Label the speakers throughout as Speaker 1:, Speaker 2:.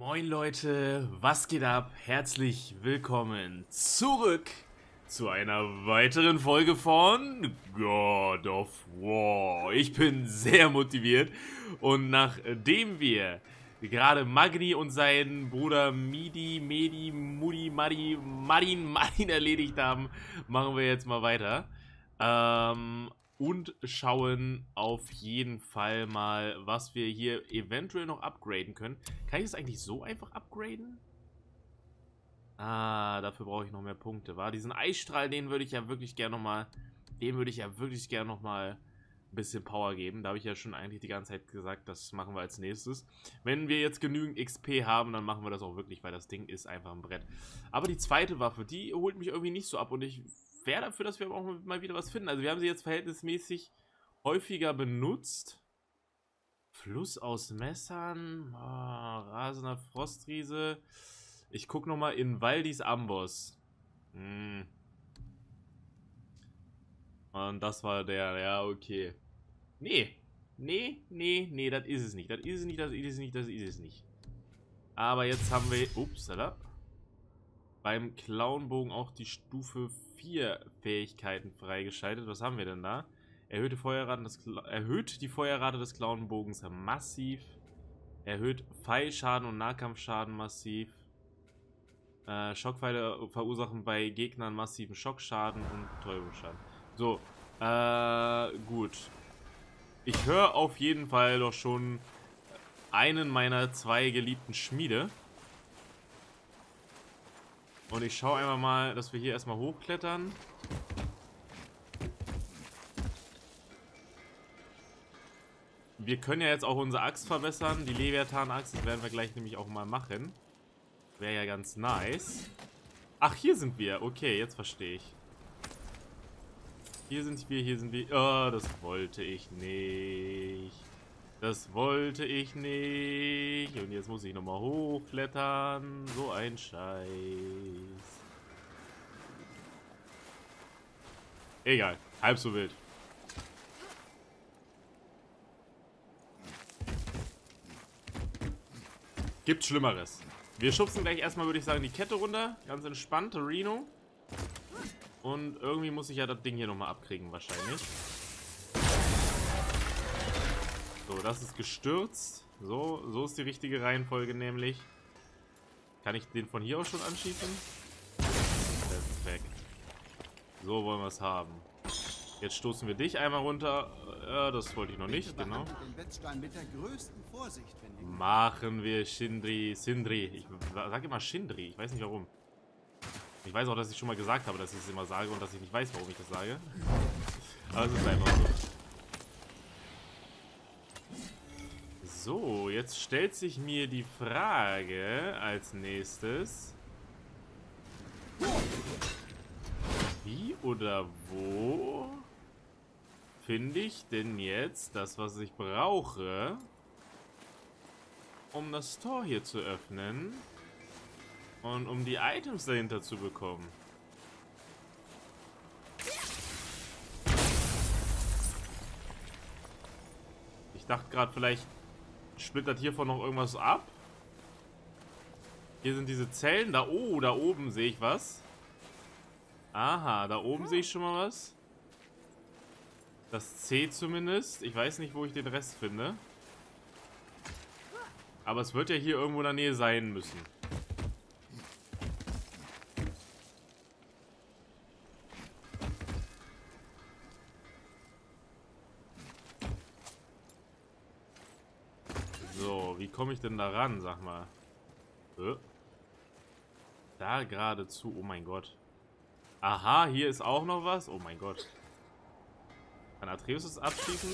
Speaker 1: Moin Leute, was geht ab? Herzlich willkommen zurück zu einer weiteren Folge von God of War. Ich bin sehr motiviert und nachdem wir gerade Magni und seinen Bruder Marin erledigt haben, machen wir jetzt mal weiter. Und schauen auf jeden Fall mal, was wir hier eventuell noch upgraden können. Kann ich das eigentlich so einfach upgraden? Ah, dafür brauche ich noch mehr Punkte, wa? Diesen Eisstrahl, den würde ich ja wirklich gerne nochmal, ein bisschen Power geben. Da habe ich ja schon eigentlich die ganze Zeit gesagt, das machen wir als nächstes. Wenn wir jetzt genügend XP haben, dann machen wir das auch wirklich, weil das Ding ist einfach ein Brett. Aber die zweite Waffe, die holt mich irgendwie nicht so ab und ich wäre dafür, dass wir auch mal wieder was finden. Also wir haben sie jetzt verhältnismäßig häufiger benutzt. Fluss aus Messern, rasender Frostriese. Ich gucke nochmal in Valdis Amboss. Und das war der, ja, okay. Nee, das ist es nicht. Das ist es nicht. Aber jetzt haben wir, upsala, beim Clownbogen auch die Stufe 4 Fähigkeiten freigeschaltet. Was haben wir denn da? Erhöht die Feuerrate des Clownbogens massiv. Erhöht Pfeilschaden und Nahkampfschaden massiv. Schockpfeile verursachen bei Gegnern massiven Schockschaden und Täubungsschaden. So, gut. Ich höre auf jeden Fall doch schon einen meiner zwei geliebten Schmiede. Und ich schaue einfach mal, dass wir hier erstmal hochklettern. Wir können ja jetzt auch unsere Axt verbessern. Die Leviathan-Axt, das werden wir gleich nämlich auch mal machen. Wäre ja ganz nice. Ach, hier sind wir. Okay, jetzt verstehe ich. Hier sind wir. Oh, das wollte ich nicht. Das wollte ich nicht. Und jetzt muss ich nochmal hochklettern. So ein Scheiß. Egal. Halb so wild. Gibt Schlimmeres. Wir schubsen gleich erstmal, würde ich sagen, die Kette runter. Ganz entspannt. Reno. Und irgendwie muss ich ja das Ding hier nochmal abkriegen, wahrscheinlich. So, das ist gestürzt. So ist die richtige Reihenfolge nämlich. Kann ich den von hier aus schon anschießen? Perfekt. So wollen wir es haben. Jetzt stoßen wir dich einmal runter. Das wollte ich noch nicht, genau. Machen wir Sindri. Ich sage immer Sindri, ich weiß nicht warum. Ich weiß auch, dass ich schon mal gesagt habe, dass ich es immer sage und dass ich nicht weiß, warum ich das sage. Aber es ist einfach so. So, jetzt stellt sich mir die Frage als nächstes. Wie oder wo finde ich denn jetzt das, was ich brauche, um das Tor hier zu öffnen und um die Items dahinter zu bekommen? Ich dachte gerade, vielleicht splittert hiervon noch irgendwas ab. Hier sind diese Zellen. Da oben sehe ich was. Aha, da oben sehe ich schon mal was. Das C zumindest. Ich weiß nicht, wo ich den Rest finde. Aber es wird ja hier irgendwo in der Nähe sein müssen. So, wie komme ich denn da ran, sag mal? Da geradezu. Oh mein Gott. Aha, hier ist auch noch was. Oh mein Gott. Kann Atreus es abschießen?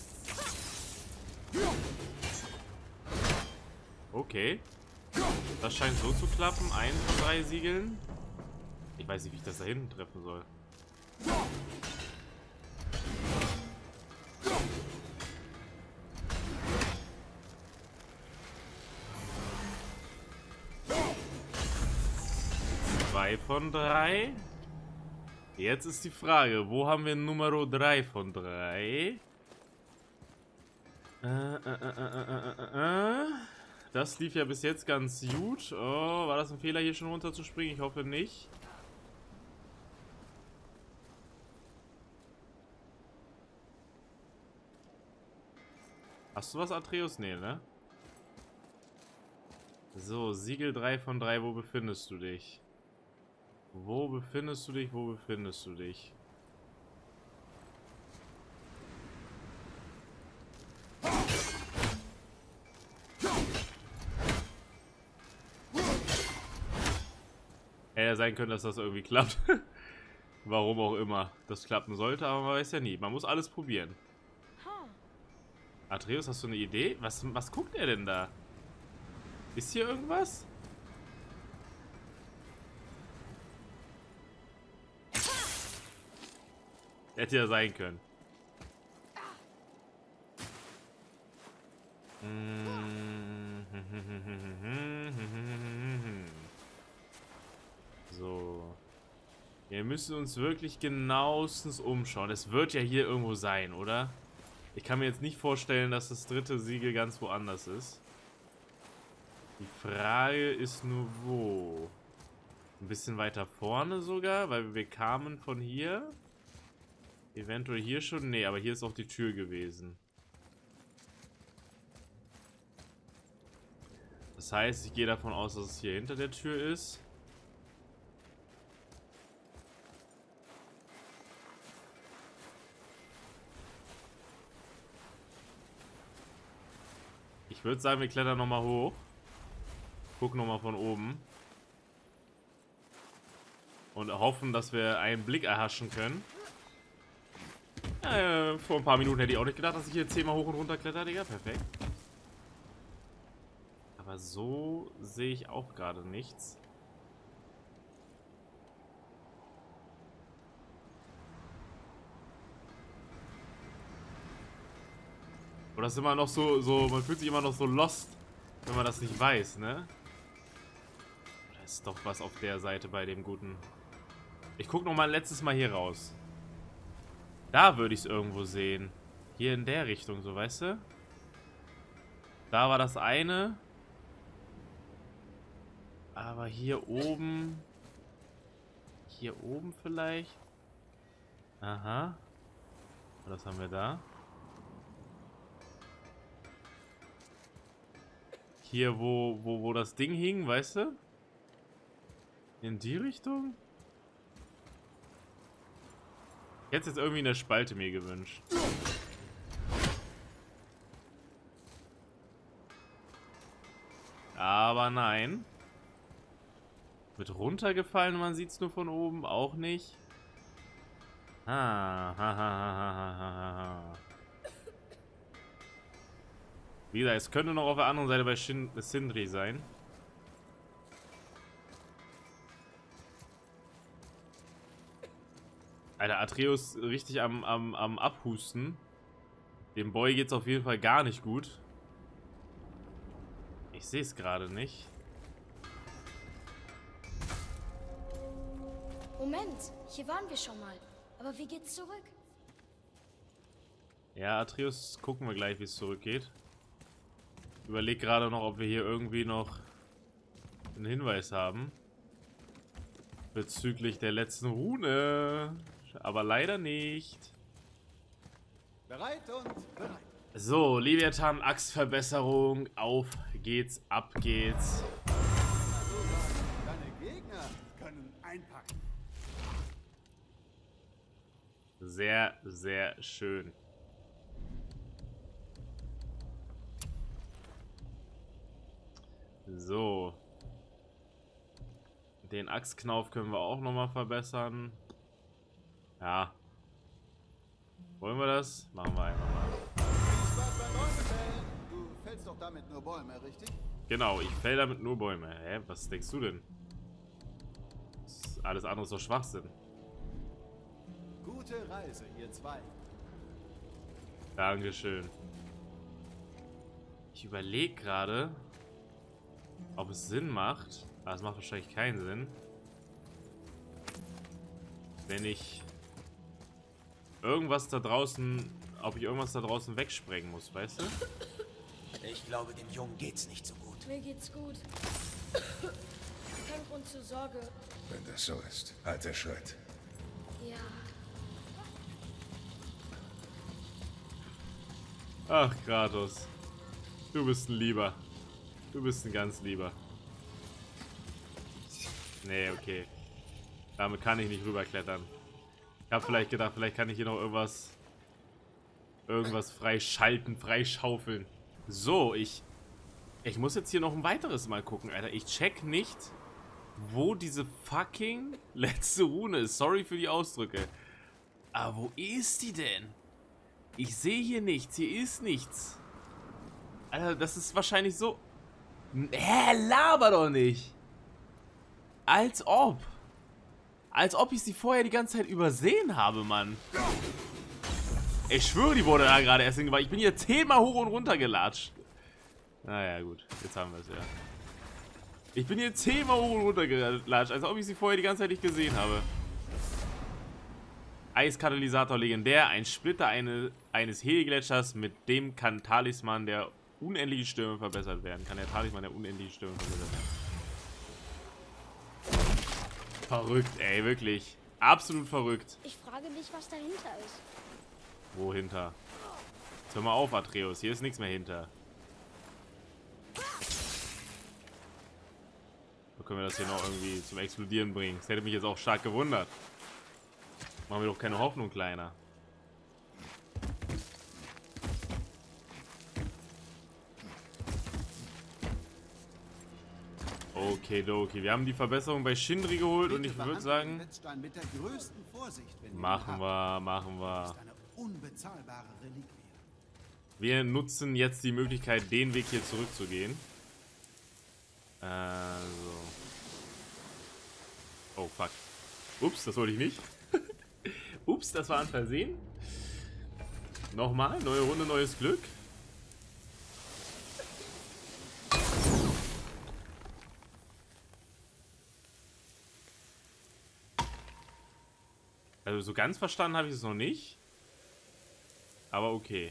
Speaker 1: Okay. Das scheint so zu klappen. 1 von 3 Siegeln. Ich weiß nicht, wie ich das da hinten treffen soll. Von 3. Jetzt ist die Frage, wo haben wir Nummer 3 von 3? Das lief ja bis jetzt ganz gut. Oh, war das ein Fehler, hier schon runterzuspringen? Ich hoffe nicht. Hast du was, Atreus? Nee, ne? So, Siegel 3 von 3. Wo befindest du dich? Wo befindest du dich? Wo befindest du dich? Hätte ja sein können, dass das irgendwie klappt. Warum auch immer das klappen sollte, aber man weiß ja nie. Man muss alles probieren. Atreus, hast du eine Idee? Was guckt er denn da? Ist hier irgendwas? Hätte ja sein können. So. Wir müssen uns wirklich genauestens umschauen. Es wird ja hier irgendwo sein, oder? Ich kann mir jetzt nicht vorstellen, dass das dritte Siegel ganz woanders ist. Die Frage ist nur, wo? Ein bisschen weiter vorne sogar, weil wir kamen von hier. Eventuell hier schon? Nee, aber hier ist auch die Tür gewesen. Das heißt, ich gehe davon aus, dass es hier hinter der Tür ist. Ich würde sagen, wir klettern nochmal hoch. Gucken nochmal von oben. Und hoffen, dass wir einen Blick erhaschen können. Vor ein paar Minuten hätte ich auch nicht gedacht, dass ich hier 10-mal hoch und runter kletter, Digga. Perfekt. Aber so sehe ich auch gerade nichts. Oder das ist immer noch so, man fühlt sich immer noch so lost, wenn man das nicht weiß, ne? Da ist doch was auf der Seite bei dem Guten. Ich gucke noch mal ein letztes Mal hier raus. Da würde ich es irgendwo sehen. Hier in der Richtung, so, weißt du? Da war das eine. Aber hier oben... Hier oben vielleicht? Aha. Was haben wir da? Hier, wo das Ding hing, weißt du? In die Richtung? Ich hätte es jetzt irgendwie in der Spalte mir gewünscht. Aber nein. Wird runtergefallen, man sieht es nur von oben, auch nicht. Wie gesagt, es könnte noch auf der anderen Seite bei Sindri sein. Alter, Atreus richtig am Abhusten. Dem Boy geht's auf jeden Fall gar nicht gut. Ich sehe es gerade nicht.
Speaker 2: Moment, hier waren wir schon mal. Aber wie geht's zurück?
Speaker 1: Ja, Atreus, gucken wir gleich, wie es zurückgeht. Ich überlege gerade noch, ob wir hier irgendwie noch einen Hinweis haben. Bezüglich der letzten Rune. Aber leider nicht.
Speaker 3: Bereit und bereit.
Speaker 1: So, Leviathan, Axtverbesserung. Auf geht's, ab geht's.
Speaker 3: Deine Gegner können einpacken.
Speaker 1: Sehr, sehr schön. So. Den Axtknauf können wir auch nochmal verbessern. Ja. Wollen wir das? Machen wir einfach mal.
Speaker 3: Viel Spaß beim Bäumefällen. Du fällst doch damit nur Bäume, richtig?
Speaker 1: Genau, ich fäll damit nur Bäume. Hä? Was denkst du denn? Alles andere ist doch Schwachsinn.
Speaker 3: Gute Reise, ihr zwei.
Speaker 1: Dankeschön. Ich überlege gerade, ob es Sinn macht. Aber es macht wahrscheinlich keinen Sinn. Wenn ich irgendwas da draußen, ob ich irgendwas da draußen wegsprengen muss, weißt du?
Speaker 4: Ich glaube, dem Jungen geht's nicht so gut.
Speaker 2: Mir geht's gut. Kein Grund zur Sorge.
Speaker 4: Wenn das so ist, halte Schritt.
Speaker 2: Ja.
Speaker 1: Ach, Kratos. Du bist ein Lieber. Du bist ein ganz Lieber. Nee, okay. Damit kann ich nicht rüberklettern. Ich habe vielleicht gedacht, vielleicht kann ich hier noch irgendwas freischalten, freischaufeln. So, ich muss jetzt hier noch ein weiteres Mal gucken, Alter. Ich check nicht, wo diese fucking letzte Rune ist. Sorry für die Ausdrücke. Aber wo ist die denn? Ich sehe hier nichts. Hier ist nichts. Alter, das ist wahrscheinlich so... laber doch nicht. Als ob. Als ob ich sie vorher die ganze Zeit übersehen habe, Mann. Ich schwöre, die wurde da gerade erst hingebracht. Ich bin hier 10-mal hoch und runter gelatscht. Naja, gut. Jetzt haben wir es, ja. Ich bin hier 10-mal hoch und runter gelatscht, als ob ich sie vorher die ganze Zeit nicht gesehen habe. Eiskatalysator legendär. Ein Splitter eines Helgletschers, mit dem kann Talisman der unendlichen Stürme verbessert werden. Kann der Talisman der unendlichen Stürme verbessert werden. Verrückt, ey, wirklich. Absolut verrückt.
Speaker 2: Ich frage mich, was dahinter ist.
Speaker 1: Wo hinter? Jetzt hör mal auf, Atreus. Hier ist nichts mehr hinter. So können wir das hier noch irgendwie zum Explodieren bringen. Das hätte mich jetzt auch stark gewundert. Machen wir doch keine Hoffnung kleiner. Okay. Wir haben die Verbesserung bei Sindri geholt und ich würde sagen...
Speaker 3: Mit der größten Vorsicht, wenn ihr
Speaker 1: Machen
Speaker 3: ihn habt.
Speaker 1: wir.
Speaker 3: Das ist eine unbezahlbare Reliquie.
Speaker 1: Wir nutzen jetzt die Möglichkeit, den Weg hier zurückzugehen. So. Oh, fuck. Ups, das wollte ich nicht. Ups, das war ein Versehen. Nochmal, neue Runde, neues Glück. Also so ganz verstanden habe ich es noch nicht. Aber okay.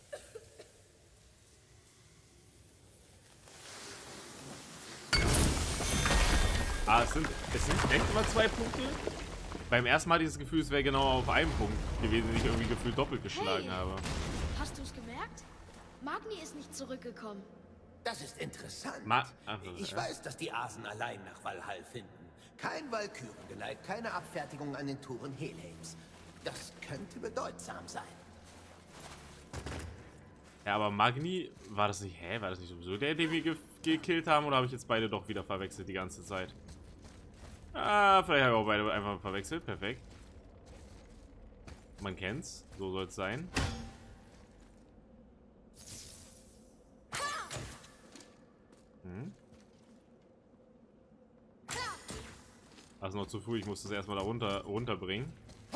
Speaker 1: Es sind echt immer 2 Punkte. Beim ersten Mal dieses Gefühl, es wäre genau auf einem Punkt gewesen, den ich irgendwie gefühlt doppelt geschlagen habe.
Speaker 2: Hast du es gemerkt? Magni ist nicht zurückgekommen.
Speaker 5: Das ist interessant.
Speaker 1: Ich
Speaker 5: weiß, dass die Asen allein nach Valhall finden. Kein Walkürengeleit, keine Abfertigung an den Touren Helheims. Das könnte bedeutsam sein.
Speaker 1: Ja, aber Magni, war das nicht, war das nicht sowieso der, den wir gekillt haben, oder habe ich jetzt beide doch wieder verwechselt die ganze Zeit? Vielleicht habe ich auch beide einfach verwechselt, perfekt. Man kennt's, so soll es sein. Also noch zu früh, ich muss das erstmal da runterbringen.
Speaker 2: Da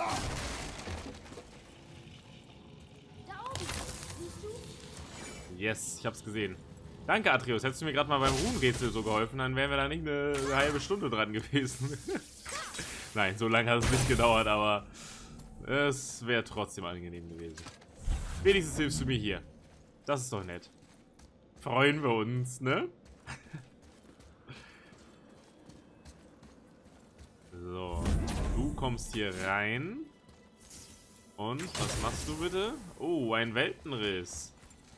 Speaker 2: oben, siehst du?
Speaker 1: Yes, ich hab's gesehen. Danke, Atreus. Hättest du mir gerade mal beim Ruhmrätsel so geholfen, dann wären wir da nicht eine halbe Stunde dran gewesen. Nein, so lange hat es nicht gedauert, aber es wäre trotzdem angenehm gewesen. Wenigstens hilfst du mir hier. Das ist doch nett. Freuen wir uns, ne? So, du kommst hier rein. Und, was machst du bitte? Oh, ein Weltenriss.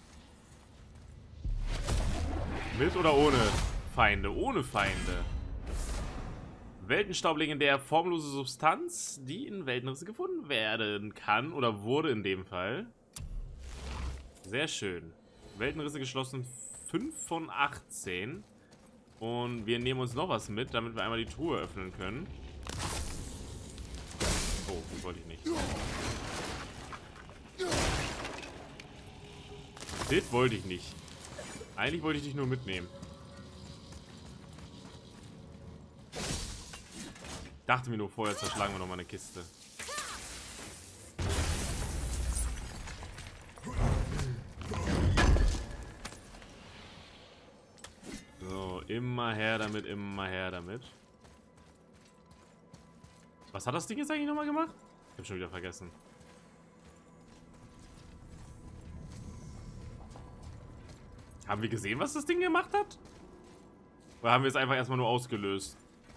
Speaker 1: Mit oder ohne Feinde? Ohne Feinde. Weltenstaub legendär, formlose Substanz, die in Weltenrisse gefunden werden kann. Oder wurde in dem Fall. Sehr schön. Weltenrisse geschlossen 5 von 18. Und wir nehmen uns noch was mit, damit wir einmal die Truhe öffnen können. Oh, das wollte ich nicht. Das wollte ich nicht. Eigentlich wollte ich dich nur mitnehmen. Dachte mir nur, vorher zerschlagen wir noch mal eine Kiste. So, immer her damit, immer her damit. Was hat das Ding jetzt eigentlich nochmal gemacht? Ich hab schon wieder vergessen. Haben wir gesehen, was das Ding gemacht hat? Oder haben wir es einfach erstmal nur ausgelöst?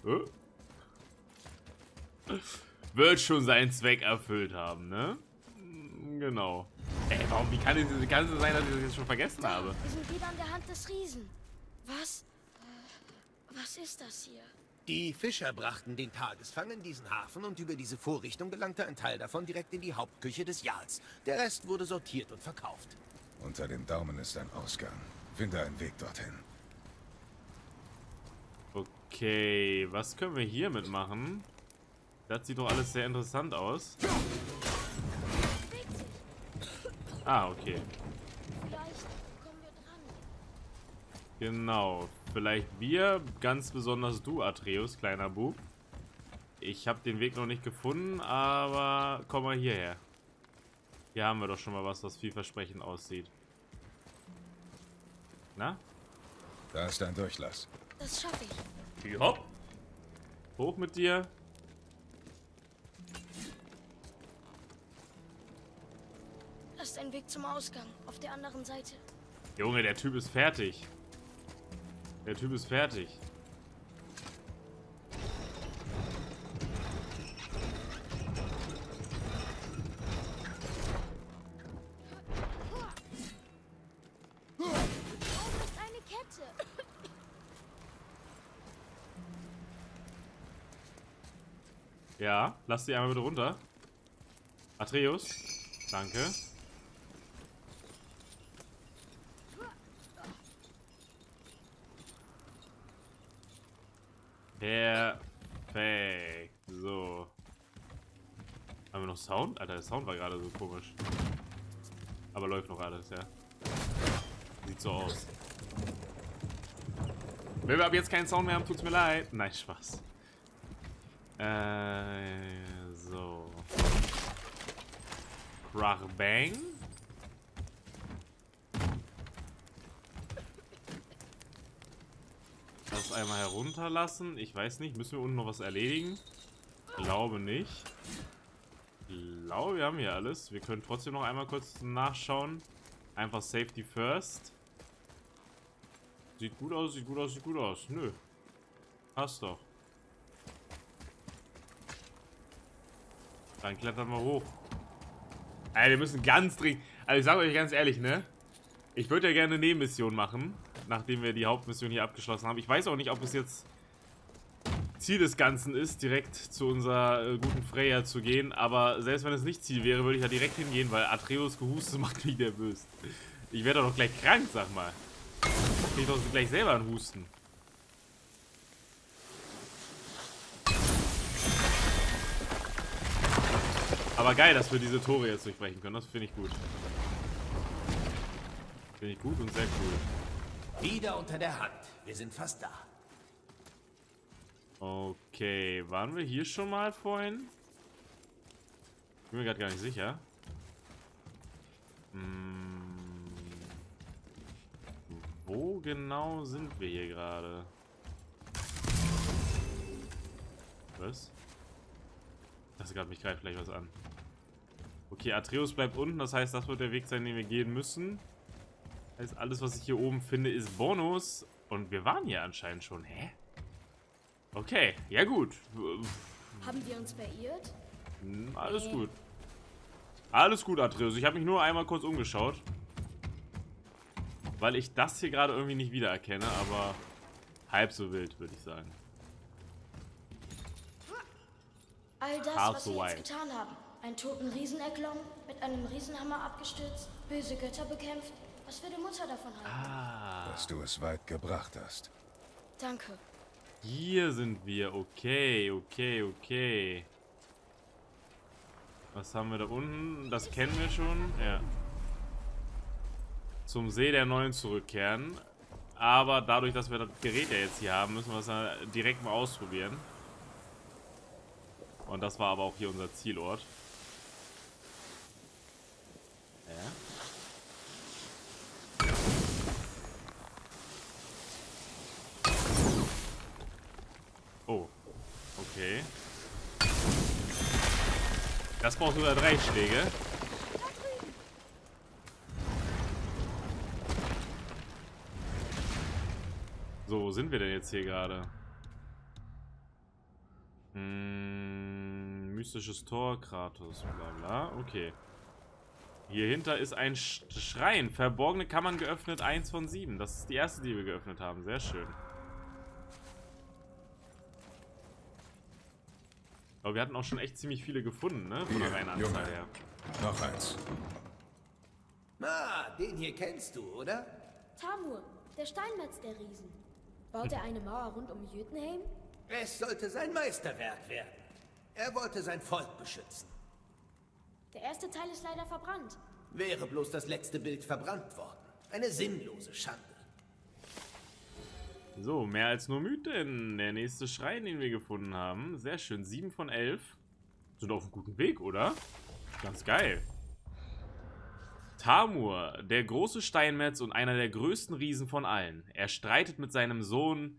Speaker 1: Wird schon seinen Zweck erfüllt haben, ne? Genau. Ey, warum? Wie kann es sein, dass ich das jetzt schon vergessen habe?
Speaker 2: Wir sind wieder an der Hand des Riesen. Was? Was ist das hier?
Speaker 5: Die Fischer brachten den Tagesfang in diesen Hafen und über diese Vorrichtung gelangte ein Teil davon direkt in die Hauptküche des Jarls. Der Rest wurde sortiert und verkauft.
Speaker 4: Unter dem Daumen ist ein Ausgang. Finde einen Weg dorthin.
Speaker 1: Okay, was können wir hier mitmachen? Das sieht doch alles sehr interessant aus. Ah, okay.
Speaker 2: Vielleicht kommen wir dran.
Speaker 1: Genau. Vielleicht wir, ganz besonders du, Atreus, kleiner Bub. Ich habe den Weg noch nicht gefunden, aber komm mal hierher. Hier haben wir doch schon mal was vielversprechend aussieht. Na?
Speaker 4: Da ist ein Durchlass.
Speaker 2: Das schaffe ich.
Speaker 1: Hopp. Hoch mit dir.
Speaker 2: Das ist ein Weg zum Ausgang. Auf der anderen Seite.
Speaker 1: Junge, der Typ ist fertig. Der Typ ist fertig.
Speaker 2: Oh, das ist eine Kette.
Speaker 1: Ja, lass die einmal bitte runter. Atreus. Danke. Perfekt. So. Haben wir noch Sound? Alter, der Sound war gerade so komisch. Aber läuft noch alles, ja. Sieht so aus. Wenn wir ab jetzt keinen Sound mehr haben, tut's mir leid. Nein, Spaß. So. Krach Bang. Das einmal herunterlassen. Ich weiß nicht, müssen wir unten noch was erledigen? Glaube nicht. Ich glaube, wir haben hier alles. Wir können trotzdem noch einmal kurz nachschauen. Einfach Safety First. Sieht gut aus, sieht gut aus, sieht gut aus. Nö. Passt doch. Dann klettern wir hoch. Ey, wir müssen ganz dringend... Also ich sage euch ganz ehrlich, ne? Ich würde ja gerne eine Nebenmission machen, nachdem wir die Hauptmission hier abgeschlossen haben. Ich weiß auch nicht, ob es jetzt Ziel des Ganzen ist, direkt zu unserer guten Freya zu gehen. Aber selbst wenn es nicht Ziel wäre, würde ich da direkt hingehen, weil Atreus Gehuste macht mich nervös. Ich werde doch gleich krank, sag mal. Ich krieg doch gleich selber einen Husten. Aber geil, dass wir diese Tore jetzt durchbrechen können. Das finde ich gut. Finde ich gut und sehr cool.
Speaker 5: Wieder unter der Hand. Wir sind fast da.
Speaker 1: Okay, waren wir hier schon mal vorhin? Ich bin mir gerade gar nicht sicher. Wo genau sind wir hier gerade? Was? Das gerade mich greift gleich was an. Okay, Atreus bleibt unten, das heißt, das wird der Weg sein, den wir gehen müssen. Das heißt, alles, was ich hier oben finde, ist Bonus. Und wir waren hier anscheinend schon. Hä? Okay, ja gut.
Speaker 2: Haben wir uns verirrt?
Speaker 1: Alles gut. Alles gut, Atreus. Ich habe mich nur einmal kurz umgeschaut. Weil ich das hier gerade irgendwie nicht wiedererkenne, aber halb so wild, würde ich sagen.
Speaker 2: All das,
Speaker 1: Half
Speaker 2: was
Speaker 1: so
Speaker 2: wir jetzt
Speaker 1: wild.
Speaker 2: getan haben. Einen toten Riesen erklommen, mit einem Riesenhammer abgestürzt, böse Götter bekämpft. Was würde Mutter davon halten?
Speaker 4: Dass du es weit gebracht hast.
Speaker 2: Danke.
Speaker 1: Hier sind wir. Okay, okay, okay. Was haben wir da unten? Das kennen wir schon. Ja. Zum See der Neuen zurückkehren. Aber dadurch, dass wir das Gerät ja jetzt hier haben, müssen wir es ja direkt mal ausprobieren. Und das war aber auch hier unser Zielort. Ja. Oh. Okay. Das braucht sogar 3 Schläge. So, sind wir denn jetzt hier gerade? Mystisches Tor, Kratos, bla bla. Okay. Hier hinter ist ein Schrein. Verborgene Kammern geöffnet, 1 von 7. Das ist die erste, die wir geöffnet haben. Sehr schön. Aber wir hatten auch schon echt ziemlich viele gefunden, ne? Von der reinen Anzahl her.
Speaker 4: Noch eins.
Speaker 5: Ah, den hier kennst du, oder?
Speaker 2: Tamur, der Steinmetz der Riesen. Baut er eine Mauer rund um Jötunheim?
Speaker 5: Es sollte sein Meisterwerk werden. Er wollte sein Volk beschützen.
Speaker 2: Der erste Teil ist leider verbrannt.
Speaker 5: Wäre bloß das letzte Bild verbrannt worden. Eine sinnlose Schande.
Speaker 1: So, mehr als nur Mythen. Der nächste Schrein, den wir gefunden haben. Sehr schön. 7 von 11. Sind auf einem guten Weg, oder? Ganz geil. Tamur, der große Steinmetz und einer der größten Riesen von allen. Er streitet mit seinem Sohn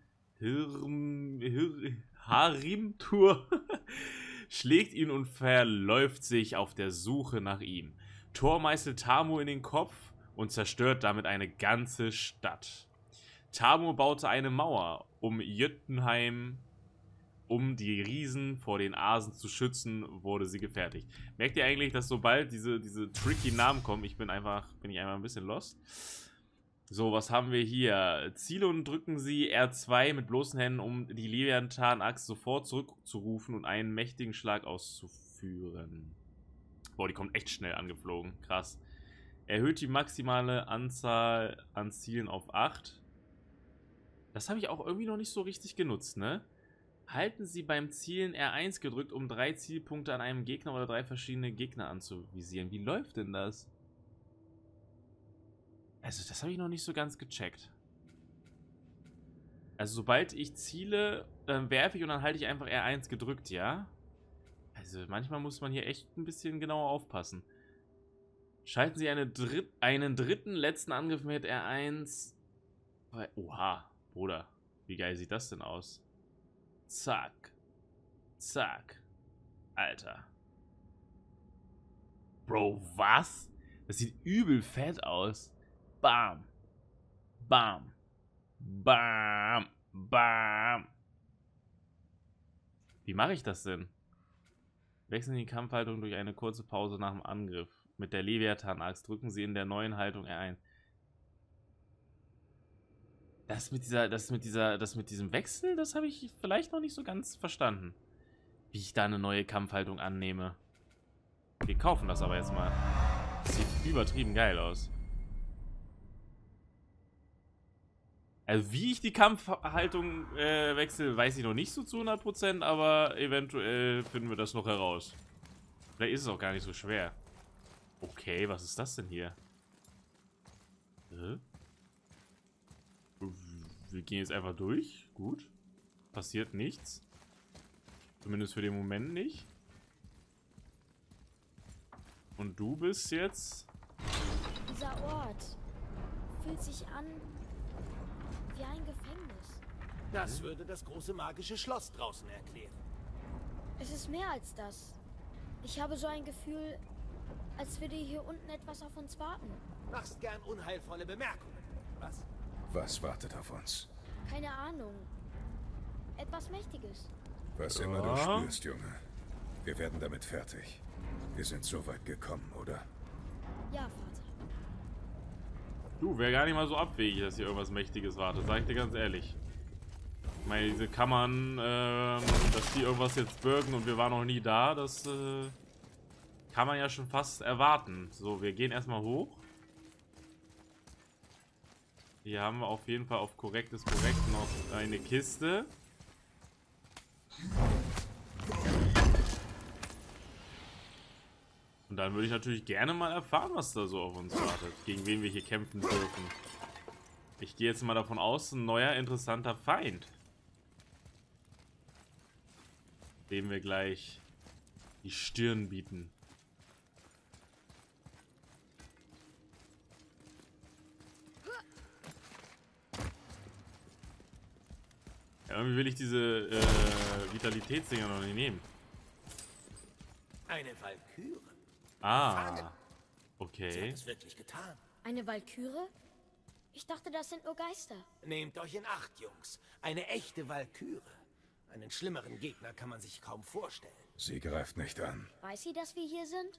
Speaker 1: Harimtur, schlägt ihn und verläuft sich auf der Suche nach ihm. Thor meißelt Tamur in den Kopf und zerstört damit eine ganze Stadt. Tamur baute eine Mauer um Jötunheim. Um die Riesen vor den Asen zu schützen, wurde sie gefertigt. Merkt ihr eigentlich, dass sobald diese tricky Namen kommen, bin ich einfach ein bisschen lost. So, was haben wir hier? Ziele und drücken Sie R2 mit bloßen Händen, um die Leviathan-Axt sofort zurückzurufen und einen mächtigen Schlag auszuführen. Boah, die kommt echt schnell angeflogen. Krass. Erhöht die maximale Anzahl an Zielen auf 8. Das habe ich auch irgendwie noch nicht so richtig genutzt, ne? Halten Sie beim Zielen R1 gedrückt, um 3 Zielpunkte an einem Gegner oder 3 verschiedene Gegner anzuvisieren. Wie läuft denn das? Also, das habe ich noch nicht so ganz gecheckt. Also, sobald ich ziele, dann werfe ich und dann halte ich einfach R1 gedrückt, ja? Also, manchmal muss man hier echt ein bisschen genauer aufpassen. Schalten Sie einen dritten letzten Angriff mit R1. Oha, Bruder. Wie geil sieht das denn aus? Zack. Zack. Alter. Bro, was? Das sieht übel fett aus. Bam. Bam. Bam. Bam. Wie mache ich das denn? Wechseln die Kampfhaltung durch eine kurze Pause nach dem Angriff. Mit der Leviathan-Axt drücken Sie in der neuen Haltung R1. Das mit diesem Wechsel, das habe ich vielleicht noch nicht so ganz verstanden. Wie ich da eine neue Kampfhaltung annehme. Wir kaufen das aber jetzt mal. Das sieht übertrieben geil aus. Also wie ich die Kampfhaltung wechsle, weiß ich noch nicht so zu 100%, aber eventuell finden wir das noch heraus. Vielleicht ist es auch gar nicht so schwer. Okay, was ist das denn hier? Wir gehen jetzt einfach durch. Gut. Passiert nichts. Zumindest für den Moment nicht. Und du bist jetzt...
Speaker 2: Dieser Ort fühlt sich an wie ein Gefängnis.
Speaker 5: Das würde das große magische Schloss draußen erklären.
Speaker 2: Es ist mehr als das. Ich habe so ein Gefühl, als würde hier unten etwas auf uns warten.
Speaker 5: Machst gern unheilvolle Bemerkungen, was?
Speaker 4: Was wartet auf uns?
Speaker 2: Keine Ahnung. Etwas Mächtiges.
Speaker 4: Was immer du spürst, Junge. Wir werden damit fertig. Wir sind so weit gekommen, oder?
Speaker 2: Ja, Vater.
Speaker 1: Du, wäre gar nicht mal so abwegig, dass hier irgendwas Mächtiges wartet. Sag ich dir ganz ehrlich. Ich meine, diese Kammern, dass die irgendwas jetzt birgen und wir waren noch nie da, das kann man ja schon fast erwarten. So, wir gehen erstmal hoch. Hier haben wir auf jeden Fall auf korrektes Korrekt noch eine Kiste. Und dann würde ich natürlich gerne mal erfahren, was da so auf uns wartet. Gegen wen wir hier kämpfen dürfen. Ich gehe jetzt mal davon aus, ein neuer interessanter Feind. Dem wir gleich die Stirn bieten. Ja, irgendwie will ich diese Vitalitätsdinger noch nicht nehmen.
Speaker 5: Eine Walküre.
Speaker 1: Ah,
Speaker 5: Sie hat
Speaker 1: okay.
Speaker 5: es wirklich getan.
Speaker 2: Eine Walküre? Ich dachte, das sind nur Geister.
Speaker 5: Nehmt euch in Acht, Jungs. Eine echte Walküre. Einen schlimmeren Gegner kann man sich kaum vorstellen.
Speaker 4: Sie greift nicht an.
Speaker 2: Weiß sie, dass wir hier sind?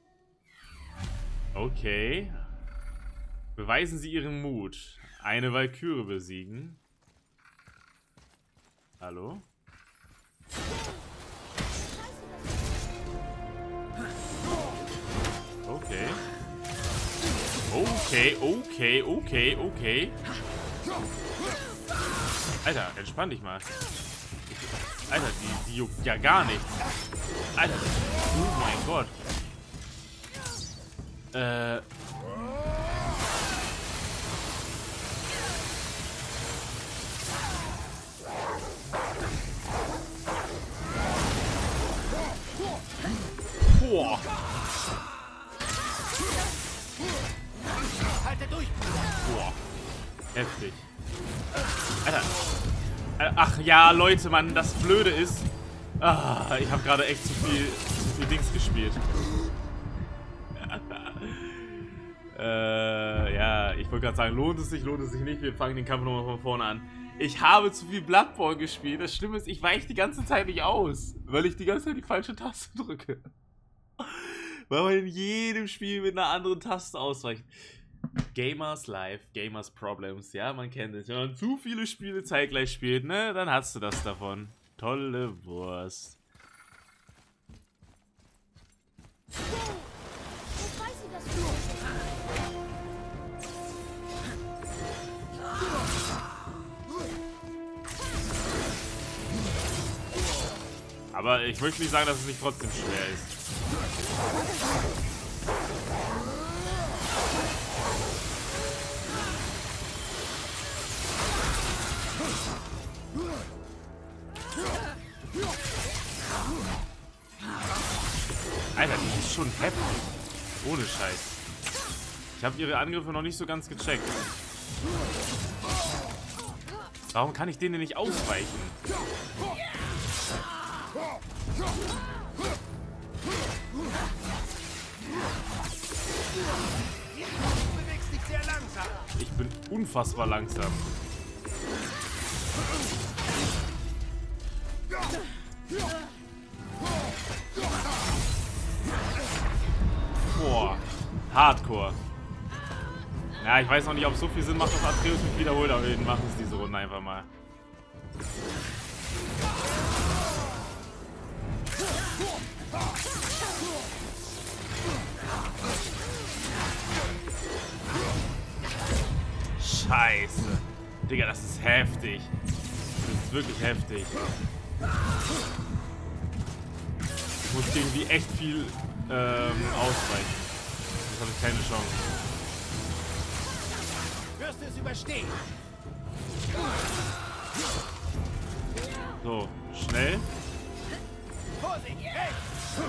Speaker 1: Okay. Beweisen Sie Ihren Mut. Eine Walküre besiegen. Hallo? Okay. Okay. Alter, entspann dich mal. Alter, die juckt ja gar nicht. Alter, oh mein Gott. Boah.
Speaker 5: Haltet durch!
Speaker 1: Boah. Heftig. Alter. Ach ja, Leute, Mann, das Blöde ist... Ah, ich habe gerade echt zu viel Dings gespielt. Ja, ich wollte gerade sagen, lohnt es sich nicht. Wir fangen den Kampf nochmal von vorne an. Ich habe zu viel Bloodborne gespielt. Das Schlimme ist, ich weiche die ganze Zeit nicht aus, weil ich die ganze Zeit die falsche Taste drücke. Weil man in jedem Spiel mit einer anderen Taste ausweicht. Gamers Life, Gamers Problems, ja, man kennt es. Wenn man zu viele Spiele zeitgleich spielt, ne, dann hast du das davon. Tolle Wurst.
Speaker 2: Jetzt weiß sie, dass wir
Speaker 1: Aber ich möchte nicht sagen, dass es nicht trotzdem schwer ist. Alter, die ist schon heftig. Ohne Scheiß. Ich habe ihre Angriffe noch nicht so ganz gecheckt. Warum kann ich denen nicht ausweichen?
Speaker 5: Du bewegst dich sehr langsam.
Speaker 1: Ich bin unfassbar langsam. Boah, Hardcore. Ja, ich weiß noch nicht, ob es so viel Sinn macht, dass Atreus mich wiederholt, aber wir machen es diese Runde einfach mal. Scheiße. Digga, das ist heftig. Das ist wirklich heftig. Ich muss gegen die echt viel ausweichen. Jetzt habe ich keine Chance.
Speaker 5: Wirst du es überstehen?
Speaker 1: So, schnell.
Speaker 5: Vorsicht, rechts!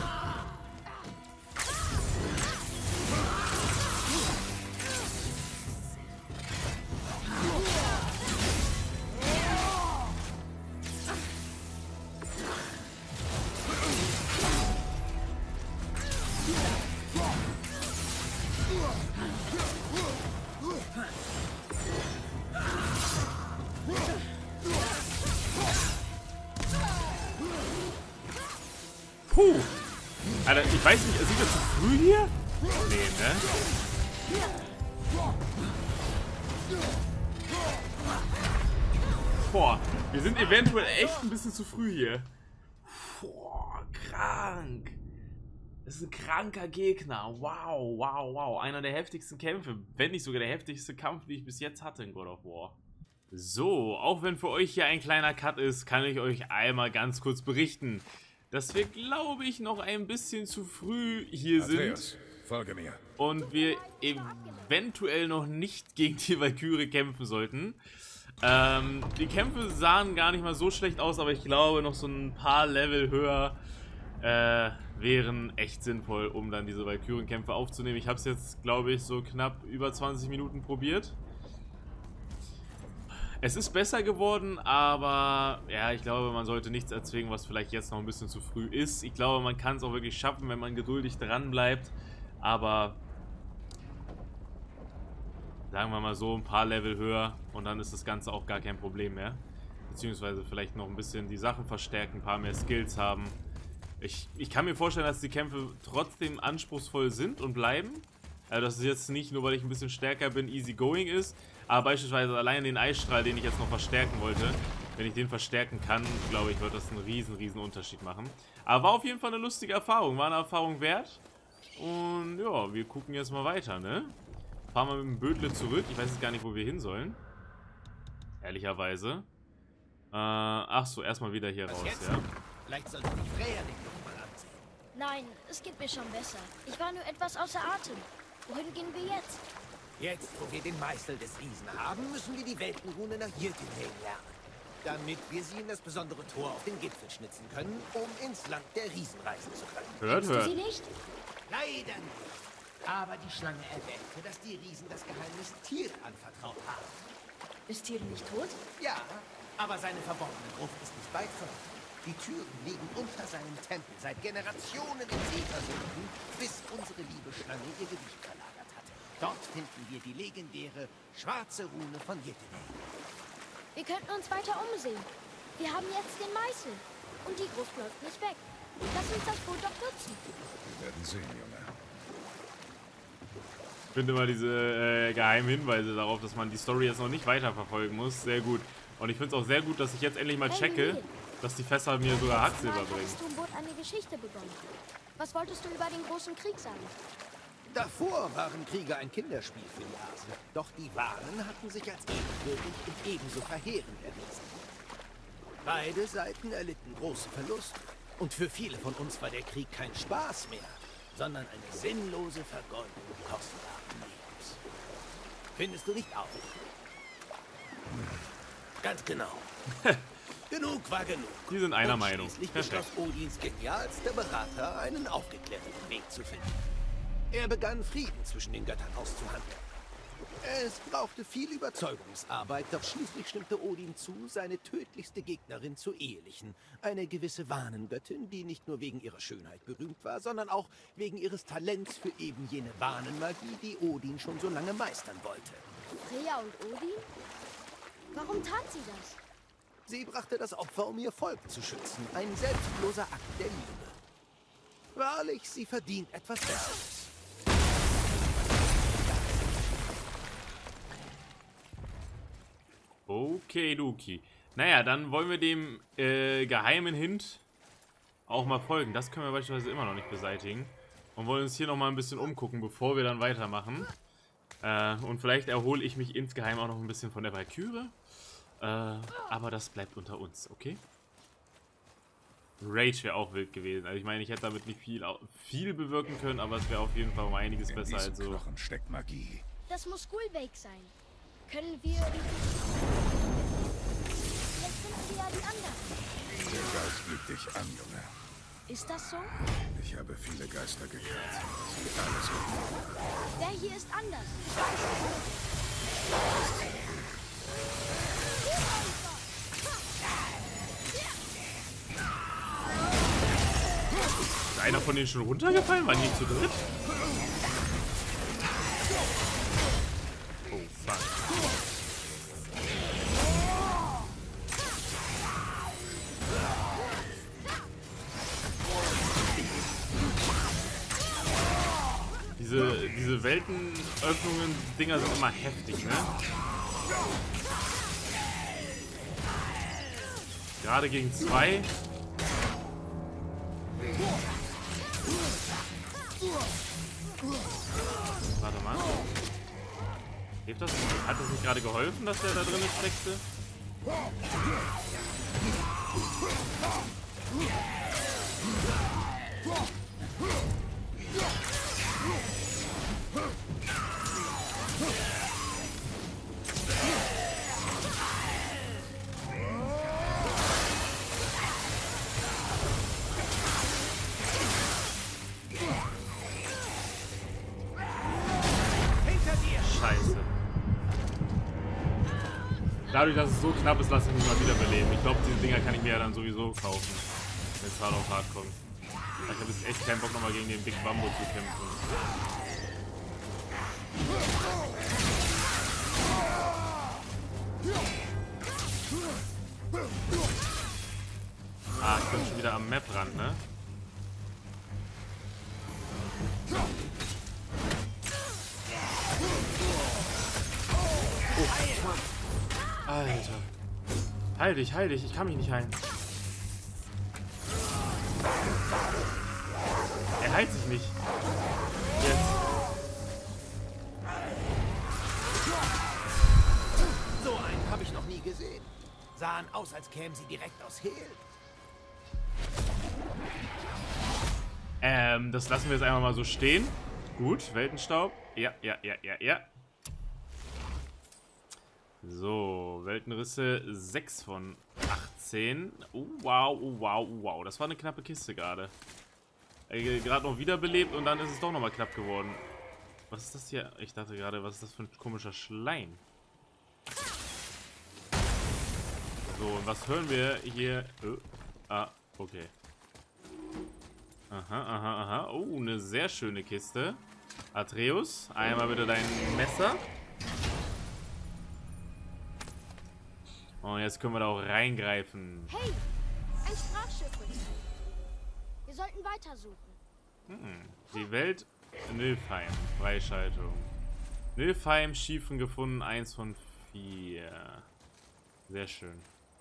Speaker 1: Puh. Alter, ich weiß nicht, sind wir zu früh hier? Nee, ne? Boah, wir sind eventuell echt ein bisschen zu früh hier. Boah, krank. Das ist ein kranker Gegner. Wow, wow, wow. Einer der heftigsten Kämpfe. Wenn nicht sogar der heftigste Kampf, den ich bis jetzt hatte in God of War. So, auch wenn für euch hier ein kleiner Cut ist, kann ich euch einmal ganz kurz berichten, dass wir, glaube ich, noch ein bisschen zu früh hier
Speaker 4: Atreus,
Speaker 1: sind.
Speaker 4: folge mir.
Speaker 1: Und wir eventuell noch nicht gegen die Valkyrie kämpfen sollten. Die Kämpfe sahen gar nicht mal so schlecht aus, aber ich glaube, noch so ein paar Level höher wären echt sinnvoll, um dann diese Valkyrie-Kämpfe aufzunehmen. Ich habe es jetzt, glaube ich, so knapp über 20 Minuten probiert. Es ist besser geworden, aber ja, ich glaube, man sollte nichts erzwingen, was vielleicht jetzt noch ein bisschen zu früh ist. Ich glaube, man kann es auch wirklich schaffen, wenn man geduldig dran bleibt. Aber sagen wir mal so, ein paar Level höher und dann ist das Ganze auch gar kein Problem mehr. Beziehungsweise vielleicht noch ein bisschen die Sachen verstärken, ein paar mehr Skills haben. Ich kann mir vorstellen, dass die Kämpfe trotzdem anspruchsvoll sind und bleiben. Also dass es jetzt nicht nur, weil ich ein bisschen stärker bin, easy going ist. Aber beispielsweise allein den Eisstrahl, den ich jetzt noch verstärken wollte, wenn ich den verstärken kann, glaube ich, wird das einen riesen Unterschied machen. Aber war auf jeden Fall eine lustige Erfahrung, war eine Erfahrung wert. Und ja, wir gucken jetzt mal weiter, ne? Fahren wir mit dem Bödle zurück. Ich weiß jetzt gar nicht, wo wir hin sollen. Ehrlicherweise. Ach so, erstmal wieder hier raus, ja.
Speaker 5: Vielleicht sollte ich Freya nicht nochmal ansehen.
Speaker 2: Nein, es geht mir schon besser. Ich war nur etwas außer Atem. Wohin gehen wir jetzt?
Speaker 5: Jetzt, wo wir den Meißel des Riesen haben, müssen wir die Weltenrune nach Jötunheim lernen. Damit wir sie in das besondere Tor auf den Gipfel schnitzen können, um ins Land der Riesen reisen zu können.
Speaker 2: Kennst du sie nicht?
Speaker 5: Leider nicht. Aber die Schlange erwähnte, dass die Riesen das Geheimnis Tyr anvertraut haben.
Speaker 2: Ist Tyr nicht tot?
Speaker 5: Ja, aber seine verborgene Gruft ist nicht weit von uns. Die Türen liegen unter seinem Tempel seit Generationen im See versunken, bis unsere liebe Schlange ihr Gewicht verlagert hat. Dort finden wir die legendäre schwarze Rune von Jötunheim.
Speaker 2: Wir könnten uns weiter umsehen. Wir haben jetzt den Meißel. Und die Gruft läuft nicht weg. Lass uns das Boot doch nutzen.
Speaker 4: Wir werden sehen, Junge.
Speaker 1: Ich finde immer diese geheimen Hinweise darauf, dass man die Story jetzt noch nicht weiterverfolgen muss, sehr gut. Und ich finde es auch sehr gut, dass ich jetzt endlich mal checke, dass die Fässer mir sogar Hacksilber bringen.
Speaker 2: Hast du im Boot eine Geschichte begonnen? Was wolltest du über den großen Krieg sagen?
Speaker 5: Davor waren Kriege ein Kinderspiel für die Hasen. Doch die Wahren hatten sich als ebenbürtig und ebenso verheerend erwiesen. Beide Seiten erlitten große Verluste. Und für viele von uns war der Krieg kein Spaß mehr, sondern eine sinnlose Vergeudung kostbaren Lebens. Findest du nicht auch? Ganz genau. Genug war genug.
Speaker 1: Die sind einer
Speaker 5: Und
Speaker 1: Meinung.
Speaker 5: Schließlich beschloss Odins genialster Berater, einen aufgeklärten Weg zu finden. Er begann, Frieden zwischen den Göttern auszuhandeln. Es brauchte viel Überzeugungsarbeit, doch schließlich stimmte Odin zu, seine tödlichste Gegnerin zu ehelichen. Eine gewisse Wahnengöttin, die nicht nur wegen ihrer Schönheit berühmt war, sondern auch wegen ihres Talents für eben jene Wahnenmagie, die Odin schon so lange meistern wollte.
Speaker 2: Freya und Odin? Warum tat sie das?
Speaker 5: Sie brachte das Opfer, um ihr Volk zu schützen. Ein selbstloser Akt der Liebe. Wahrlich, sie verdient etwas Besseres.
Speaker 1: Okay, Duki. Naja, dann wollen wir dem geheimen Hint auch mal folgen. Das können wir beispielsweise immer noch nicht beseitigen. Und wollen uns hier nochmal ein bisschen umgucken, bevor wir dann weitermachen. Und vielleicht erhole ich mich insgeheim auch noch ein bisschen von der Valkyrie. Aber das bleibt unter uns, okay? Rage wäre auch wild gewesen. Also ich meine, ich hätte damit nicht viel bewirken können, aber es wäre auf jeden Fall um einiges besser als so.
Speaker 4: In diesem Knochen steckt Magie.
Speaker 2: Das muss Gulbake sein. Können wir... Jetzt sind wir ja die anderen.
Speaker 4: Der Geist lügt dich an, Junge.
Speaker 2: Ist das so?
Speaker 4: Ich habe viele Geister gekannt. Sie alles gut.
Speaker 2: Der hier ist anders.
Speaker 1: Ist einer von denen schon runtergefallen? Waren die zu dritt? Oh, fuck. Diese Weltenöffnungen-Dinger sind immer heftig, ne? Gerade gegen zwei. Warte mal. Hilft das? Hat das nicht gerade geholfen, dass der da drin steckte? Scheiße. Dadurch, dass es so knapp ist, lasse ich mich mal wieder beleben. Ich glaube, diese Dinger kann ich mir ja dann sowieso kaufen, wenn es hart auf hart kommt. Ich habe jetzt echt keinen Bock, nochmal gegen den Big Bambo zu kämpfen. Ah, ich bin schon wieder am Maprand, ne? Oh. Alter. Heil dich, ich kann mich nicht heilen. Er heilt sich nicht. Jetzt.
Speaker 5: So einen habe ich noch nie gesehen. Sahen aus, als kämen sie direkt aus Hehl.
Speaker 1: Das lassen wir jetzt einfach mal so stehen. Gut, Weltenstaub. Ja. So, Weltenrisse 6 von 18. Oh, wow. Das war eine knappe Kiste gerade. Gerade noch wiederbelebt und dann ist es doch nochmal knapp geworden. Was ist das hier? Ich dachte gerade, was ist das für ein komischer Schleim? So, und was hören wir hier? Okay. Aha. Oh, eine sehr schöne Kiste. Atreus, einmal bitte dein Messer. Und jetzt können wir da auch reingreifen.
Speaker 2: Hey, ein Sprachschiff. Wir sollten weitersuchen.
Speaker 1: Die Welt Nilfheim, Freischaltung. Nilfheim, Schiefen gefunden, 1 von 4. Sehr schön.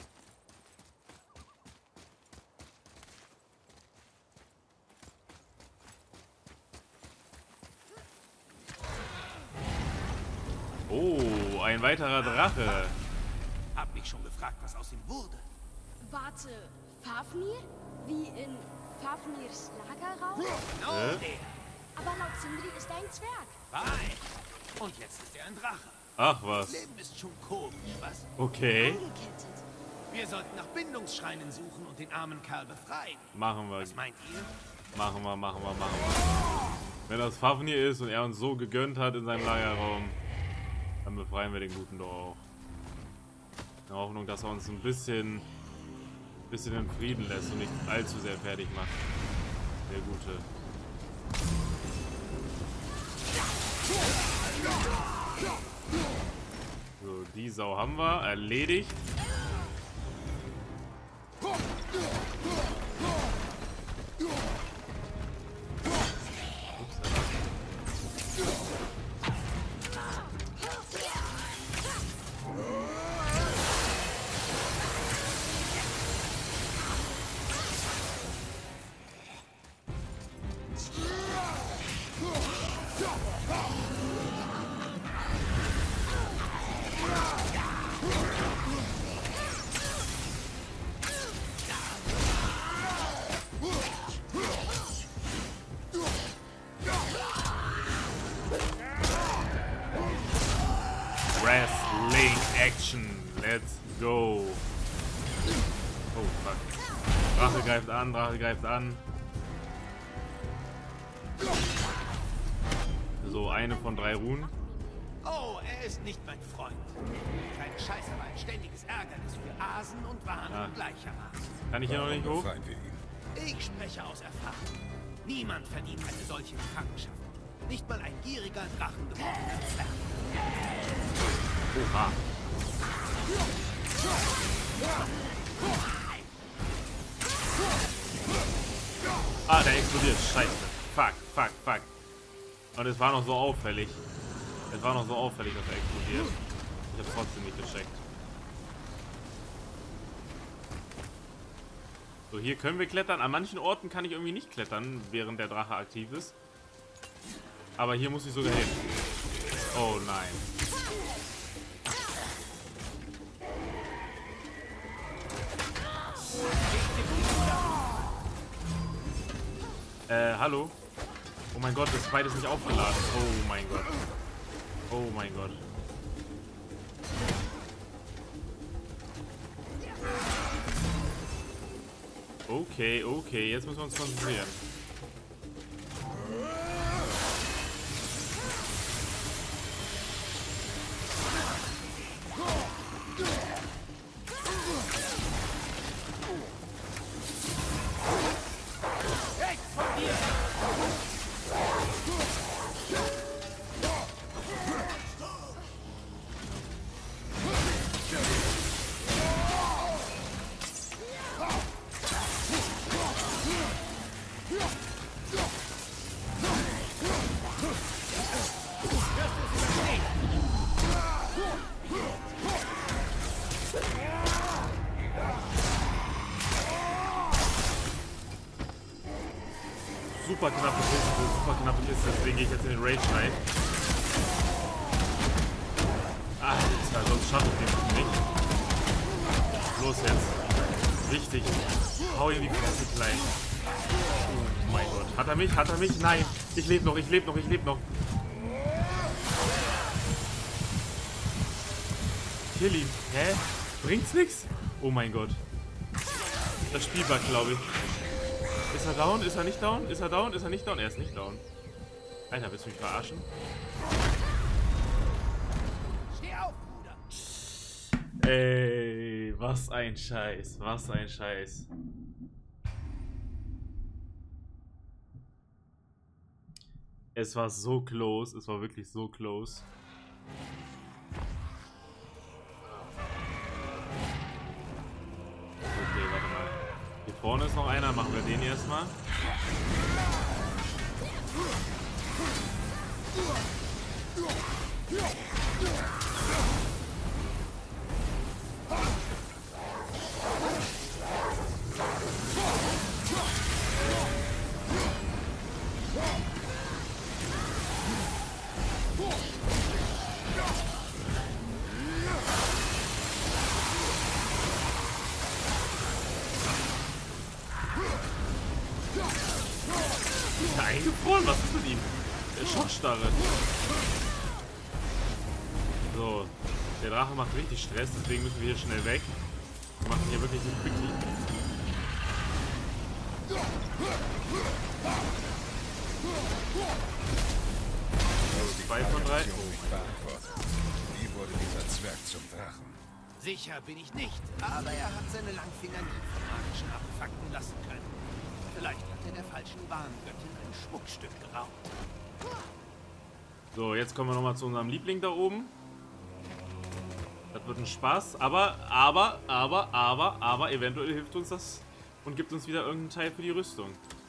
Speaker 1: Oh, ein weiterer Drache.
Speaker 5: Hab mich schon gefragt, was aus ihm wurde.
Speaker 2: Warte, Fafnir? Wie in Fafnirs Lagerraum?
Speaker 5: Genau der.
Speaker 2: Aber laut Sindri ist er ein Zwerg.
Speaker 5: Nein. Und jetzt ist er ein Drache.
Speaker 1: Ach was.
Speaker 5: Leben ist schon komisch, was?
Speaker 1: Okay.
Speaker 2: Angekettet.
Speaker 5: Wir sollten nach Bindungsschreinen suchen und den armen Kerl befreien.
Speaker 1: Machen wir.
Speaker 5: Was meint ihr?
Speaker 1: Machen wir. Wenn das Fafnir ist und er uns so gegönnt hat in seinem Lagerraum, dann befreien wir den Guten doch auch. In der Hoffnung, dass er uns ein bisschen in Frieden lässt und nicht allzu sehr fertig macht. Der Gute. So, die Sau haben wir. Erledigt. Wrestling Action. Let's go. Oh, fuck. Drache greift an. So, eine von 3 Runen.
Speaker 5: Oh, er ist nicht mein Freund. Kein Scheiß, aber ein ständiges Ärgernis für Asen und Wahn gleichermaßen.
Speaker 1: Kann ich hier noch nicht hoch?
Speaker 4: Befreien wir ihn.
Speaker 5: Ich spreche aus Erfahrung. Niemand verdient eine solche Gefangenschaft. Nicht mal ein gieriger, drachengewordener Zwerg.
Speaker 1: Oha. Ah, der explodiert. Scheiße. Fuck. Und es war noch so auffällig. Dass er explodiert. Ich hab's trotzdem nicht gecheckt. So, hier können wir klettern. An manchen Orten kann ich irgendwie nicht klettern, während der Drache aktiv ist. Aber hier muss ich sogar hin. Oh nein. Hallo? Oh mein Gott, das ist beides nicht aufgeladen. Oh mein Gott. Oh mein Gott. Okay, jetzt müssen wir uns konzentrieren. super knappe Kiste, deswegen gehe ich jetzt in den Rage rein. Alter, sonst schaffe ich den nicht. Los jetzt. Wichtig. Hau ihm die Fresse klein. Oh mein Gott. Hat er mich? Hat er mich? Nein. Ich lebe noch, ich lebe noch, ich lebe noch. Kill ihn. Hä? Bringt's nix? Oh mein Gott. Das Spiel war, glaube ich. Ist er down? Ist er nicht down? Ist er down? Ist er nicht down? Er ist nicht down. Alter, willst du mich verarschen?
Speaker 5: Steh auf, Bruder!
Speaker 1: Ey, was ein Scheiß. Was ein Scheiß. Es war so close. Es war wirklich so close. Okay, warte mal. Hier vorne ist noch einer. Machen wir den erstmal. Ist er eingefroren? Was ist mit ihm? Der Schockstarre. So. Der Drache macht richtig Stress, deswegen müssen wir hier schnell weg. Wir machen hier wirklich ein Quickie. 2 von 3.
Speaker 4: Wie wurde dieser Zwerg zum Drachen?
Speaker 5: Sicher bin ich nicht, aber er hat seine Langfinger nie von magischen Artefakten lassen können. Vielleicht hat er der falschen Warngöttin ein Schmuckstück geraubt.
Speaker 1: So, jetzt kommen wir nochmal zu unserem Liebling da oben. Das wird ein Spaß, aber, eventuell hilft uns das und gibt uns wieder irgendeinen Teil für die Rüstung.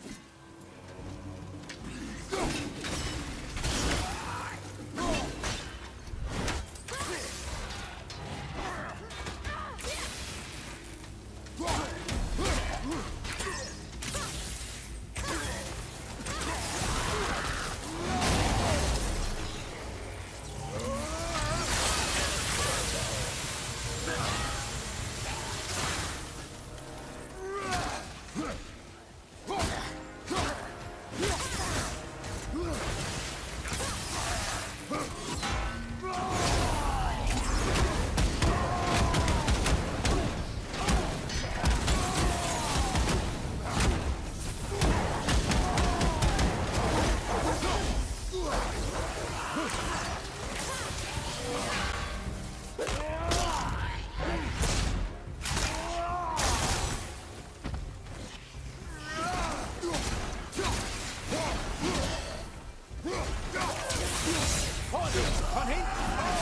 Speaker 5: Von hinten!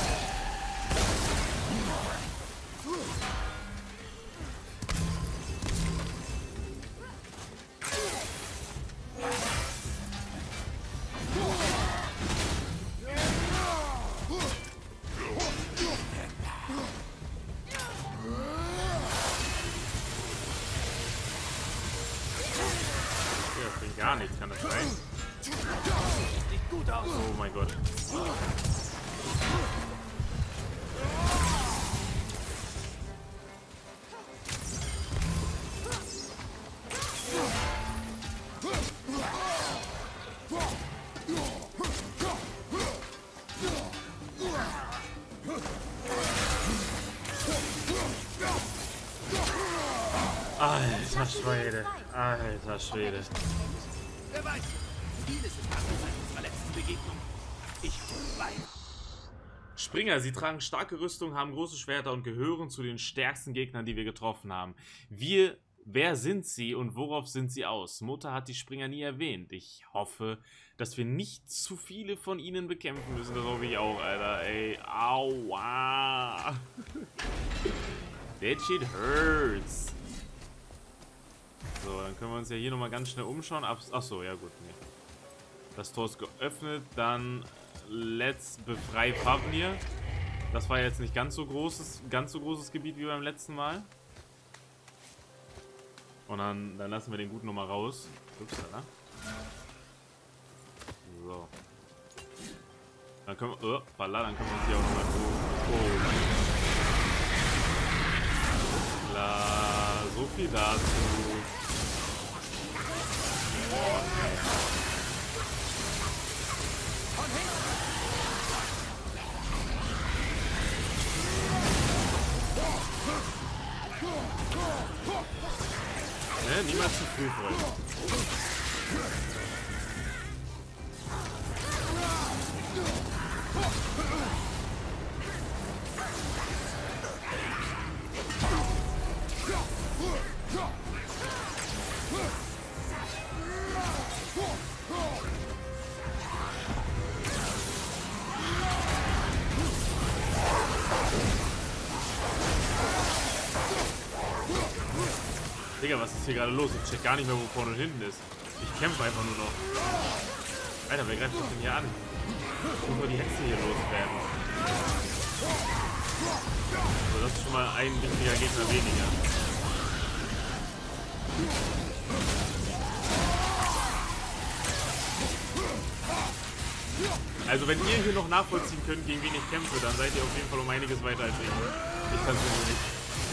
Speaker 1: Ja, das bringt gar nichts, kann das sein?
Speaker 5: Sieht gut aus.
Speaker 1: Oh mein Gott. Alter Schwede. Alter Schwede.
Speaker 5: Wer weiß, vieles ist anders als unserer letzten Begegnung. Ich bin bei.
Speaker 1: Springer, sie tragen starke Rüstung, haben große Schwerter und gehören zu den stärksten Gegnern, die wir getroffen haben. Wer sind sie und worauf sind sie aus? Mutter hat die Springer nie erwähnt. Ich hoffe, dass wir nicht zu viele von ihnen bekämpfen müssen. Das hoffe ich auch, Alter. Ey, aua. That shit hurts. So, dann können wir uns ja hier nochmal ganz schnell umschauen. Achso, ja gut. Nee. Das Tor ist geöffnet. Dann let's befrei Fafnir. Das war jetzt nicht ganz so großes Gebiet wie beim letzten Mal. Und dann lassen wir den Guten nochmal raus. Ups, da. So. Dann können wir, dann können wir uns hier auch nochmal klar, so viel dazu. Ne, niemals zu früh, Freunde. Digga, was ist hier gerade los? Ich check gar nicht mehr, wo vorne und hinten ist. Ich kämpfe einfach nur noch. Alter, wer greift mich denn hier an? Ich muss nur die Hexe hier loswerden. So, das ist schon mal ein wichtiger Gegner weniger. Also wenn ihr hier noch nachvollziehen könnt, gegen wen ich kämpfe, dann seid ihr auf jeden Fall um einiges weiter als ich. Ich kann es nur nicht.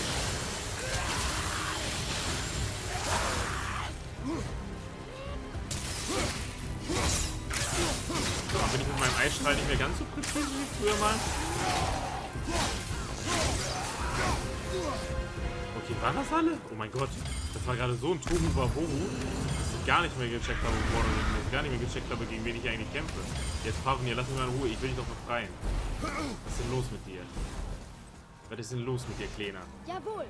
Speaker 1: Bin ich mit meinem Eisstrahl nicht mehr ganz so präzise wie früher mal? Okay, waren das alle? Oh mein Gott, das war gerade so ein Tohuwabohu, dass ich gar nicht mehr gecheckt habe, wo vorne ist, gar nicht mehr gecheckt habe, gegen wen ich eigentlich kämpfe. Jetzt Fafnir, lass mich mal in Ruhe, ich will dich doch befreien. Was ist denn los mit dir? Was ist denn los mit dir, Kleiner?
Speaker 2: Jawohl.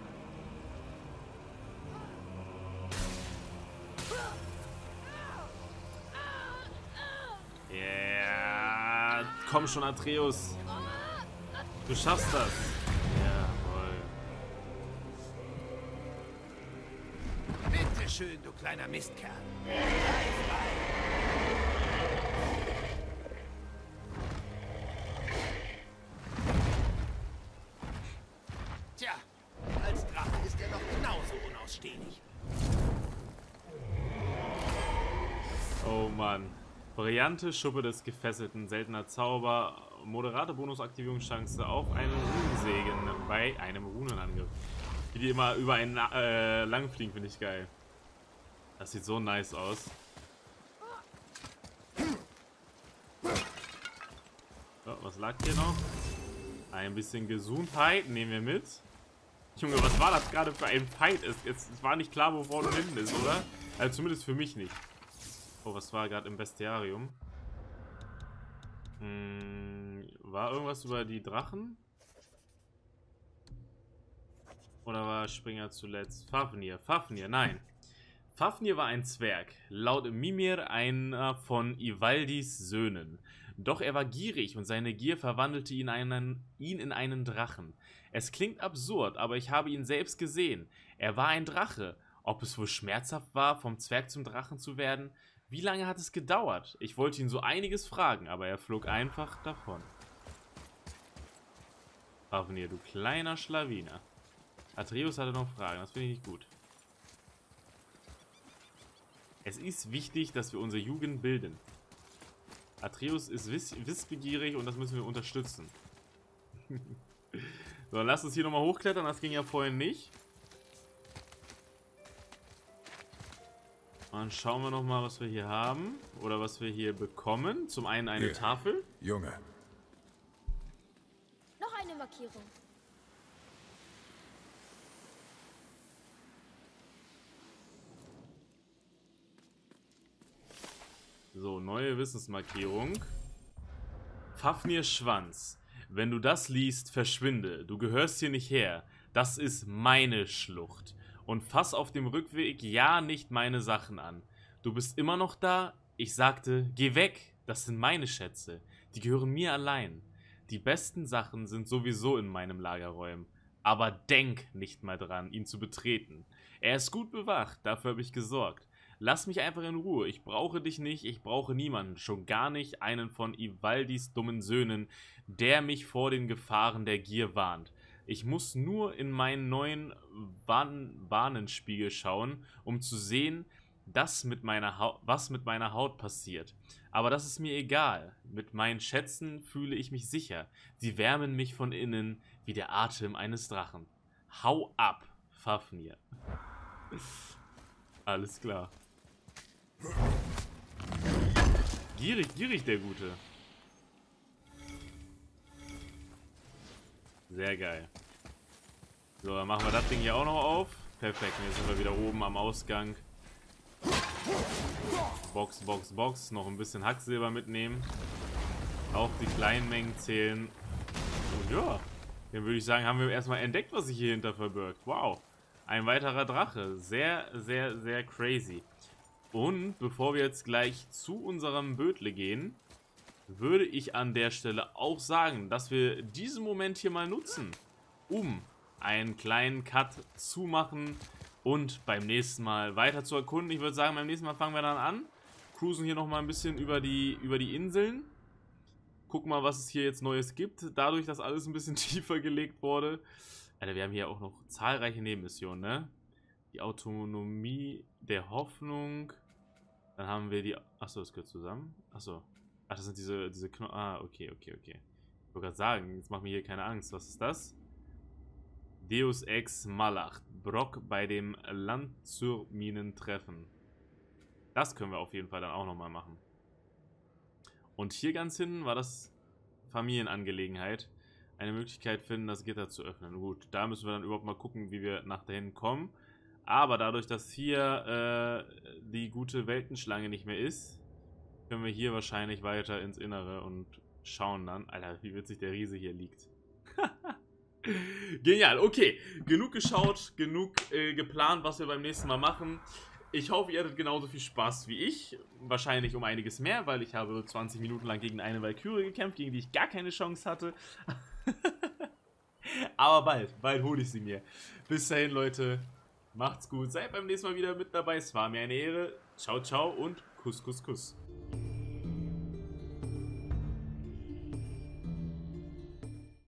Speaker 1: Ja, komm schon, Atreus. Du schaffst das. Jawohl.
Speaker 5: Bitte schön, du kleiner Mistkerl. Tja, als Drache ist er doch genauso unausstehlich.
Speaker 1: Oh Mann. Variante, Schuppe des Gefesselten, seltener Zauber, moderate Bonusaktivierungschance auf einen Runensegen bei einem Runenangriff. Wie die immer über einen lang fliegen, finde ich geil. Das sieht so nice aus. So, was lag hier noch? Ein bisschen Gesundheit nehmen wir mit. Junge, was war das gerade für ein Fight? Es war nicht klar, wo vorne und hinten ist, oder? Also zumindest für mich nicht. Oh, was war gerade im Bestiarium? War irgendwas über die Drachen? Oder war Springer zuletzt? Fafnir, nein. Fafnir war ein Zwerg, laut Mimir einer von Ivaldis Söhnen. Doch er war gierig und seine Gier verwandelte ihn in einen Drachen. Es klingt absurd, aber ich habe ihn selbst gesehen. Er war ein Drache. Ob es wohl schmerzhaft war, vom Zwerg zum Drachen zu werden? Wie lange hat es gedauert? Ich wollte ihn so einiges fragen, aber er flog einfach davon. Fafnir, du kleiner Schlawiner. Atreus hatte noch Fragen, das finde ich nicht gut. Es ist wichtig, dass wir unsere Jugend bilden. Atreus ist wissbegierig und das müssen wir unterstützen. So, lass uns hier nochmal hochklettern, das ging ja vorhin nicht. Dann schauen wir nochmal, was wir hier haben. Oder was wir hier bekommen. Zum einen eine Tafel.
Speaker 4: Junge.
Speaker 2: Noch eine Markierung.
Speaker 1: So, neue Wissensmarkierung. Fafnirs Schwanz. Wenn du das liest, verschwinde. Du gehörst hier nicht her. Das ist meine Schlucht. Und fass auf dem Rückweg ja nicht meine Sachen an. Du bist immer noch da? Ich sagte, geh weg. Das sind meine Schätze. Die gehören mir allein. Die besten Sachen sind sowieso in meinem Lagerräumen. Aber denk nicht mal dran, ihn zu betreten. Er ist gut bewacht, dafür habe ich gesorgt. Lass mich einfach in Ruhe. Ich brauche dich nicht, ich brauche niemanden. Schon gar nicht einen von Ivaldis dummen Söhnen, der mich vor den Gefahren der Gier warnt. Ich muss nur in meinen neuen Bahnenspiegel schauen, um zu sehen, was mit meiner Haut passiert. Aber das ist mir egal. Mit meinen Schätzen fühle ich mich sicher. Sie wärmen mich von innen wie der Atem eines Drachen. Hau ab, Fafnir. Alles klar. Gierig, der Gute. Sehr geil. So, dann machen wir das Ding hier auch noch auf. Perfekt, jetzt sind wir wieder oben am Ausgang. Box. Noch ein bisschen Hacksilber mitnehmen. Auch die kleinen Mengen zählen. Und ja, dann würde ich sagen, haben wir erstmal entdeckt, was sich hier hinter verbirgt. Wow. Ein weiterer Drache. Sehr, sehr crazy. Und bevor wir jetzt gleich zu unserem Bödle gehen, würde ich an der Stelle auch sagen, dass wir diesen Moment hier mal nutzen, um einen kleinen Cut zu machen und beim nächsten Mal weiter zu erkunden. Ich würde sagen, beim nächsten Mal fangen wir dann an. Cruisen hier nochmal ein bisschen über die Inseln. Gucken mal, was es hier jetzt Neues gibt. Dadurch, dass alles ein bisschen tiefer gelegt wurde. Alter, wir haben hier auch noch zahlreiche Nebenmissionen, ne? Die Autonomie der Hoffnung. Dann haben wir die... Achso, das gehört zusammen. Achso. Ach, das sind diese Knochen. Ah, okay. Ich wollte gerade sagen, jetzt macht mir hier keine Angst. Was ist das? Deus Ex Malach. Brock bei dem Landzurminen treffen. Das können wir auf jeden Fall dann auch nochmal machen. Und hier ganz hinten war das Familienangelegenheit. Eine Möglichkeit finden, das Gitter zu öffnen. Gut, da müssen wir dann überhaupt mal gucken, wie wir nach dahin kommen. Aber dadurch, dass hier die gute Weltenschlange nicht mehr ist, können wir hier wahrscheinlich weiter ins Innere und schauen dann. Alter, wie witzig der Riese hier liegt. Genial, okay. Genug geschaut, genug geplant, was wir beim nächsten Mal machen. Ich hoffe, ihr hattet genauso viel Spaß wie ich. Wahrscheinlich um einiges mehr, weil ich habe 20 Minuten lang gegen eine Valkyrie gekämpft, gegen die ich gar keine Chance hatte. Aber bald hole ich sie mir. Bis dahin, Leute, macht's gut. Seid beim nächsten Mal wieder mit dabei. Es war mir eine Ehre. Ciao, ciao und Kuss.